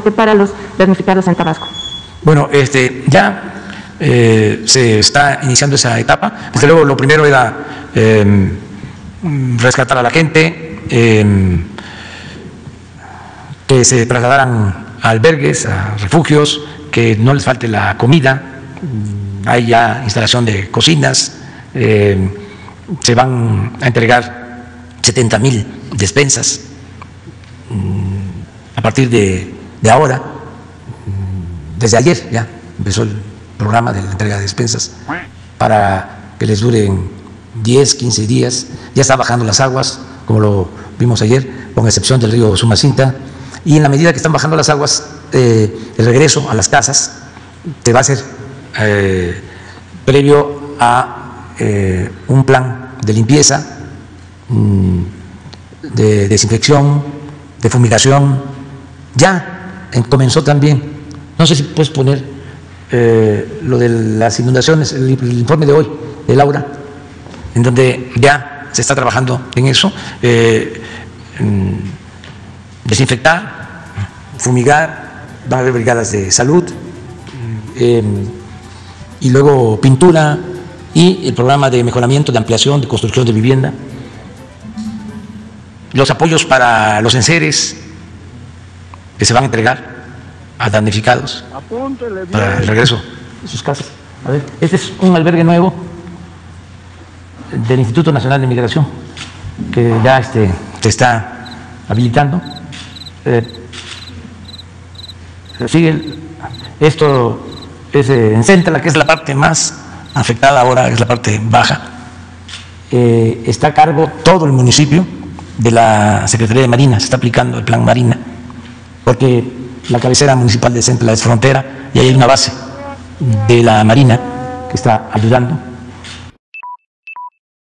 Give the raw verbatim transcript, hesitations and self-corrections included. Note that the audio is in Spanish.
para los damnificados en Tabasco? Bueno, este, ya eh, se está iniciando esa etapa. Desde luego, lo primero era eh, rescatar a la gente, eh, que se trasladaran a albergues, a refugios, que no les falte la comida. Hay ya instalación de cocinas, eh, se van a entregar setenta mil despensas a partir de, de ahora. Desde ayer ya empezó el programa de la entrega de despensas para que les duren diez, quince días. Ya están bajando las aguas, como lo vimos ayer, con excepción del río Sumacinta. Y en la medida que están bajando las aguas, eh, el regreso a las casas se va a hacer eh, previo a eh, un plan de limpieza, de desinfección, de fumigación. Ya comenzó también, no sé si puedes poner eh, lo de las inundaciones, el, el informe de hoy de Laura, en donde ya se está trabajando en eso, eh, en desinfectar, fumigar, van a haber brigadas de salud, eh, y luego pintura y el programa de mejoramiento, de ampliación, de construcción de vivienda, los apoyos para los enseres que se van a entregar a damnificados para el regreso de sus casas. A ver, este es un albergue nuevo del Instituto Nacional de Migración que ya este, se está habilitando. Eh, sigue esto es eh, en Centla, que es la parte más afectada ahora, es la parte baja. Eh, está a cargo todo el municipio de la Secretaría de Marina, se está aplicando el plan Marina, porque la cabecera municipal de Centla es frontera y ahí hay una base de la Marina que está ayudando.